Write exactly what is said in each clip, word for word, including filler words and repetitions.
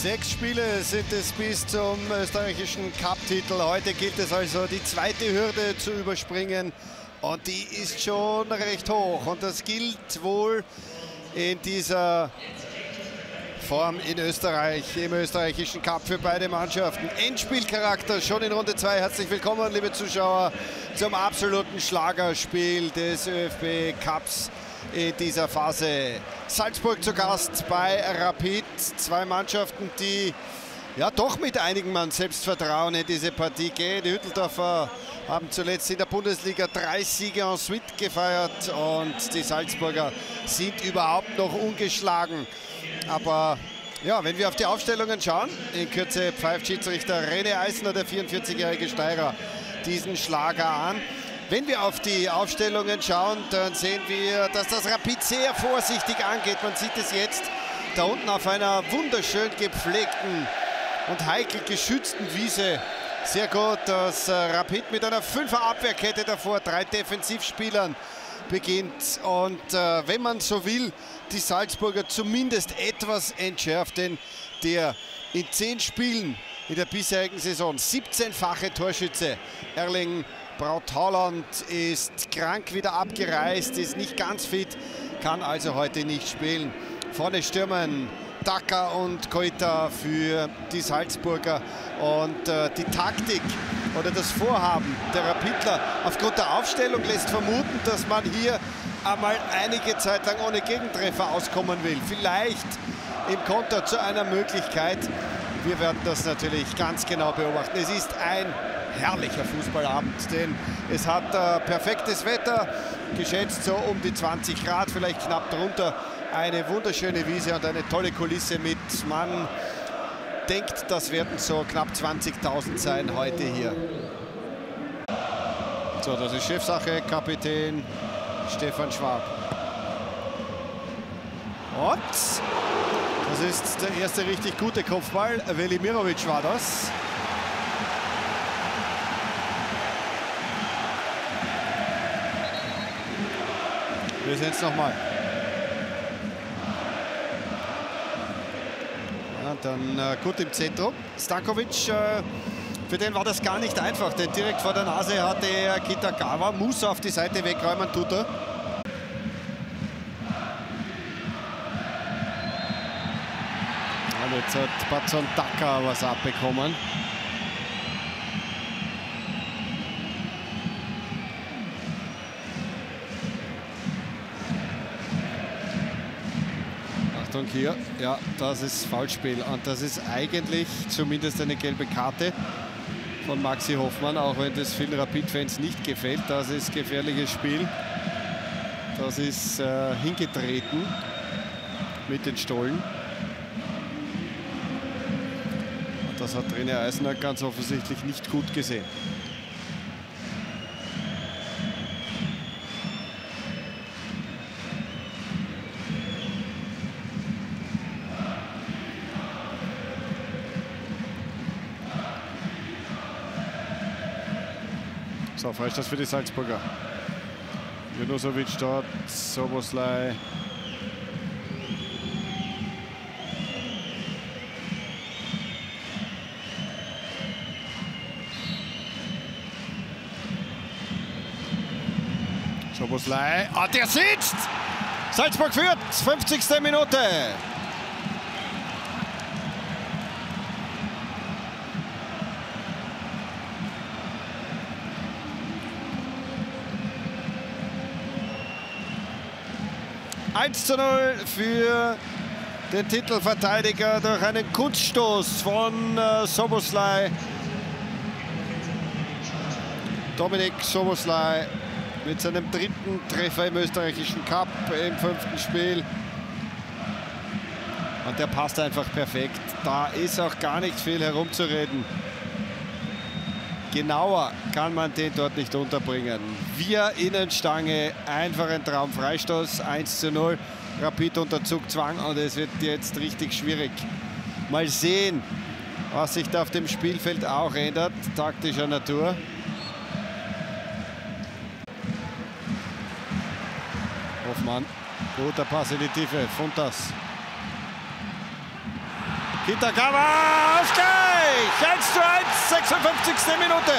Sechs Spiele sind es bis zum österreichischen Cup-Titel. Heute gilt es also, die zweite Hürde zu überspringen. Und die ist schon recht hoch. Und das gilt wohl in dieser Form in Österreich, im österreichischen Cup für beide Mannschaften. Endspielcharakter schon in Runde zwei. Herzlich willkommen, liebe Zuschauer, zum absoluten Schlagerspiel des ÖFB Cups in dieser Phase. Salzburg zu Gast bei Rapid. Zwei Mannschaften, die ja doch mit einigem an Selbstvertrauen in diese Partie gehen. Die Hütteldorfer haben zuletzt in der Bundesliga drei Siege en suite gefeiert und die Salzburger sind überhaupt noch ungeschlagen. Aber ja, wenn wir auf die Aufstellungen schauen, in Kürze pfeift Schiedsrichter René Eisner, der vierundvierzigjährige Steirer, diesen Schlager an. Wenn wir auf die Aufstellungen schauen, dann sehen wir, dass das Rapid sehr vorsichtig angeht. Man sieht es jetzt da unten auf einer wunderschön gepflegten und heikel geschützten Wiese. Sehr gut, dass Rapid mit einer Fünfer-Abwehrkette davor, drei Defensivspielern beginnt. Und äh, wenn man so will, die Salzburger zumindest etwas entschärft, denn der in zehn Spielen in der bisherigen Saison siebzehnfache Torschütze Erling Braut Haaland ist krank, wieder abgereist, ist nicht ganz fit, kann also heute nicht spielen. Vorne stürmen Daka und Koita für die Salzburger. Und äh, die Taktik oder das Vorhaben der Rapidler aufgrund der Aufstellung lässt vermuten, dass man hier einmal einige Zeit lang ohne Gegentreffer auskommen will. Vielleicht im Konter zu einer Möglichkeit. Wir werden das natürlich ganz genau beobachten. Es ist ein herrlicher Fußballabend, denn es hat äh, perfektes Wetter, geschätzt so um die zwanzig Grad, vielleicht knapp drunter. Eine wunderschöne Wiese und eine tolle Kulisse mit, man denkt, das werden so knapp zwanzigtausend sein heute hier. So, das ist Chefsache, Kapitän Stefan Schwab. Und das ist der erste richtig gute Kopfball. Velimirovic war das. Wir sehen es nochmal. Ja, dann äh, gut im Zentrum. Stankovic, äh, für den war das gar nicht einfach, denn direkt vor der Nase hatte er Kitagawa, muss auf die Seite wegräumen, tut er. Und jetzt hat Patson Daka was abbekommen. Achtung hier, ja, das ist Foulspiel und das ist eigentlich zumindest eine gelbe Karte von Maxi Hoffmann, auch wenn das vielen Rapid-Fans nicht gefällt. Das ist gefährliches Spiel. Das ist äh, hingetreten mit den Stollen. Und das hat René Eisner ganz offensichtlich nicht gut gesehen. So, Freistoß für die Salzburger. Junusovic dort, Soboslai. Soboslai, ah, der sitzt! Salzburg führt, fünfzigste Minute. eins zu null für den Titelverteidiger durch einen Kunststoß von äh, Soboslai. Dominik Soboslai mit seinem dritten Treffer im österreichischen Cup im fünften Spiel. Und der passt einfach perfekt. Da ist auch gar nicht viel herumzureden. Genauer kann man den dort nicht unterbringen. Via Innenstange, einfach ein Traum. Freistoß, eins zu null. Rapid unter Zugzwang und es wird jetzt richtig schwierig. Mal sehen, was sich da auf dem Spielfeld auch ändert, taktischer Natur. Hoffmann, guter Pass in die Tiefe, Funtas. Kitagawa, Ausgleich! eins zu eins, sechsundfünfzigste Minute.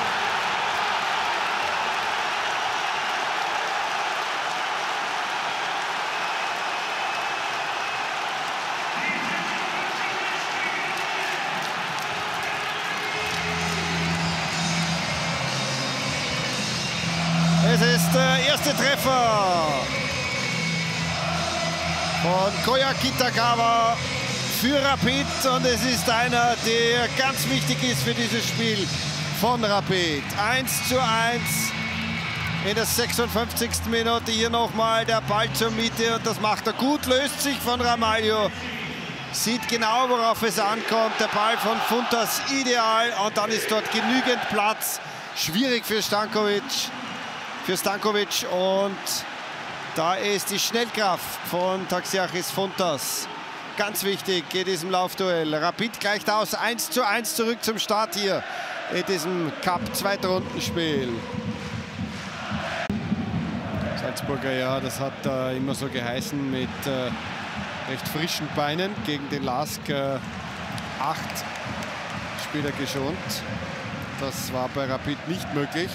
Es ist der erste Treffer von Koya Kitagawa für Rapid und es ist einer, der ganz wichtig ist für dieses Spiel von Rapid. eins zu eins in der sechsundfünfzigsten Minute. Hier nochmal der Ball zur Mitte und das macht er gut, löst sich von Ramalho. Sieht genau, worauf es ankommt. Der Ball von Funtas ideal und dann ist dort genügend Platz. Schwierig für Stankovic. Für Stankovic und da ist die Schnellkraft von Taxiachis Funtas ganz wichtig in diesem Laufduell. Rapid gleicht aus, eins zu eins zurück zum Start hier in diesem Cup-Zweitrundenspiel. Salzburger, ja, das hat äh, immer so geheißen mit äh, recht frischen Beinen gegen den Lask. Äh, acht Spieler geschont. Das war bei Rapid nicht möglich.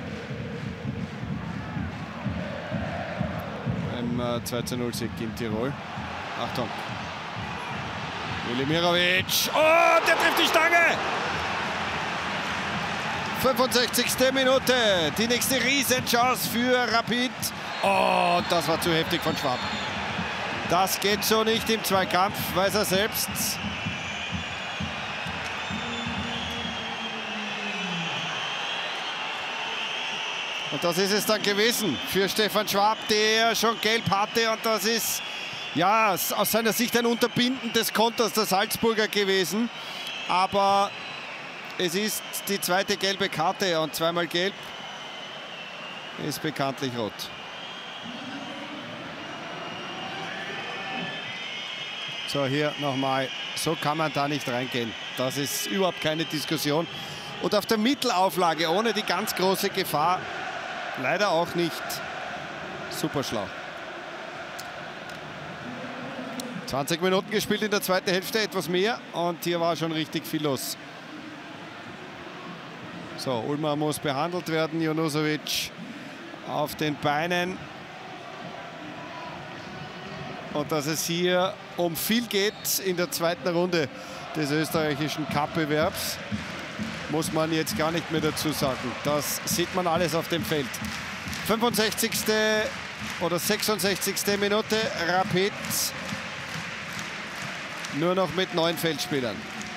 zwei zu null Sieg in Tirol. Achtung. Velimirovic. Oh, der trifft die Stange. fünfundsechzigste Minute. Die nächste Riesenchance für Rapid. Oh, das war zu heftig von Schwab. Das geht so nicht im Zweikampf, weiß er selbst. Und das ist es dann gewesen für Stefan Schwab, der schon gelb hatte. Und das ist ja aus seiner Sicht ein Unterbinden des Konters der Salzburger gewesen. Aber es ist die zweite gelbe Karte und zweimal gelb ist bekanntlich rot. So, hier nochmal. So kann man da nicht reingehen. Das ist überhaupt keine Diskussion. Und auf der Mittelauflage ohne die ganz große Gefahr leider auch nicht super schlau. zwanzig Minuten gespielt in der zweiten Hälfte, etwas mehr. Und hier war schon richtig viel los. So, Ulmer muss behandelt werden. Junusovic auf den Beinen. Und dass es hier um viel geht in der zweiten Runde des österreichischen Cup-Bewerbs, muss man jetzt gar nicht mehr dazu sagen. Das sieht man alles auf dem Feld. fünfundsechzigste oder sechsundsechzigste Minute. Rapid nur noch mit neun Feldspielern.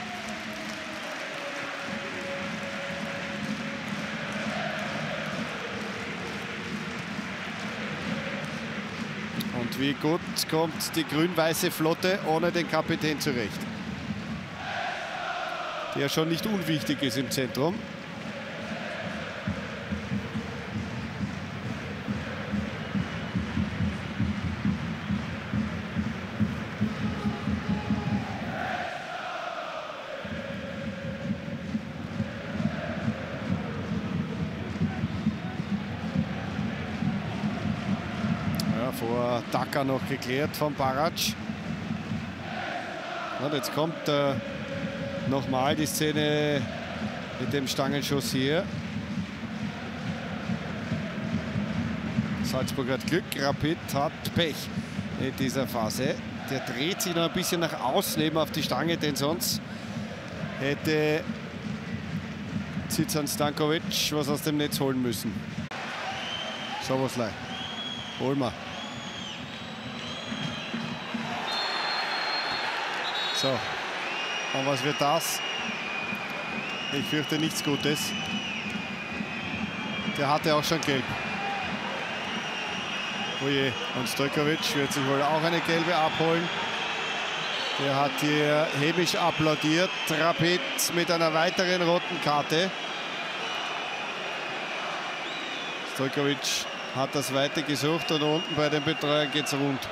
Und wie gut kommt die grün-weiße Flotte ohne den Kapitän zurecht, der schon nicht unwichtig ist im Zentrum. Ja, vor Daka noch geklärt von Barac. Und jetzt kommt äh, nochmal die Szene mit dem Stangenschuss hier. Salzburg hat Glück, Rapid hat Pech in dieser Phase. Der dreht sich noch ein bisschen nach außen eben auf die Stange, denn sonst hätte Zizan Stankovic was aus dem Netz holen müssen. Soboslai. Ulmer. So. Und was wird das? Ich fürchte nichts Gutes. Der hatte auch schon gelb. Oje, und Stojkovic wird sich wohl auch eine gelbe abholen. Der hat hier hämisch applaudiert. Rapid mit einer weiteren roten Karte. Stojkovic hat das Weite gesucht und unten bei den Betreuern geht es rund.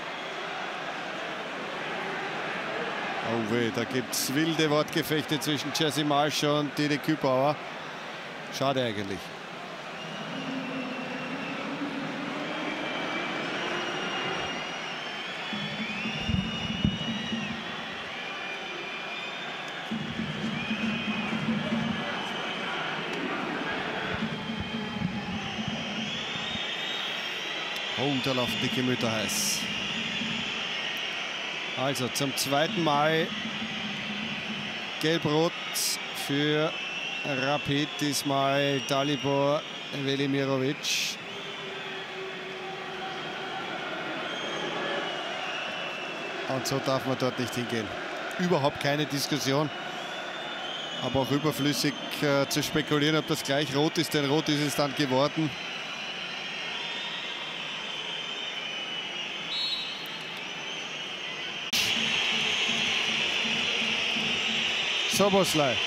Oh weh, da gibt es wilde Wortgefechte zwischen Jesse Marsch und Didi Kübauer. Schade eigentlich. Oh, da laufen die Gemüter heiß. Also zum zweiten Mal Gelb-Rot für Rapid, diesmal Dalibor Velimirovic. Und so darf man dort nicht hingehen. Überhaupt keine Diskussion. Aber auch überflüssig äh, zu spekulieren, ob das gleich rot ist, denn rot ist es dann geworden. Szoboszlai.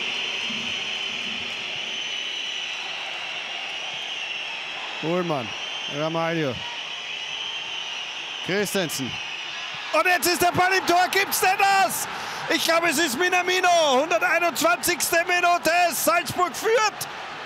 Ullmann, Ramalho, Christensen. Und jetzt ist der Ball im Tor. Gibt's denn das? Ich glaube, es ist Minamino. hunderteinundzwanzigste Minute. Salzburg führt.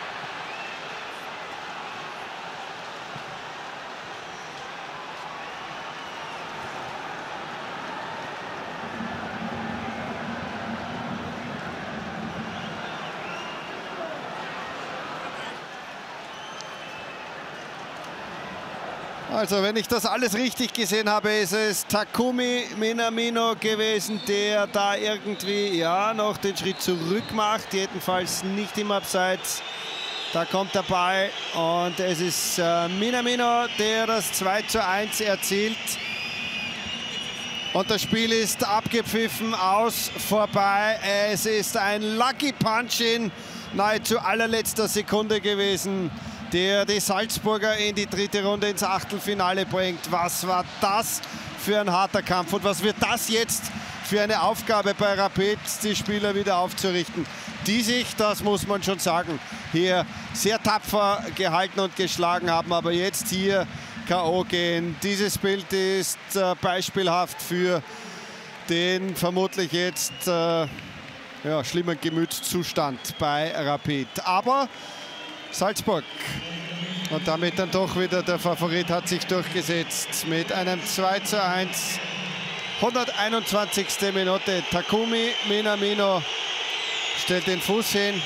Also, wenn ich das alles richtig gesehen habe, ist es Takumi Minamino gewesen, der da irgendwie ja noch den Schritt zurück macht, jedenfalls nicht im Abseits. Da kommt der Ball und es ist äh, Minamino, der das zwei zu eins erzielt. Und das Spiel ist abgepfiffen, aus, vorbei. Es ist ein Lucky Punch in nahezu allerletzter Sekunde gewesen, der die Salzburger in die dritte Runde ins Achtelfinale bringt. Was war das für ein harter Kampf und was wird das jetzt für eine Aufgabe bei Rapid, die Spieler wieder aufzurichten, die sich, das muss man schon sagen, hier sehr tapfer gehalten und geschlagen haben, aber jetzt hier K O gehen. Dieses Bild ist äh, beispielhaft für den vermutlich jetzt äh, ja, schlimmen Gemütszustand bei Rapid. Aber Salzburg, und damit dann doch wieder der Favorit, hat sich durchgesetzt mit einem zwei zu eins. hunderteinundzwanzigste Minute. Takumi Minamino stellt den Fuß hin.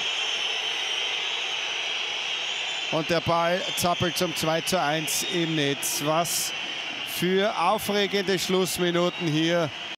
Und der Ball zappelt zum zwei zu eins im Netz. Was für aufregende Schlussminuten hier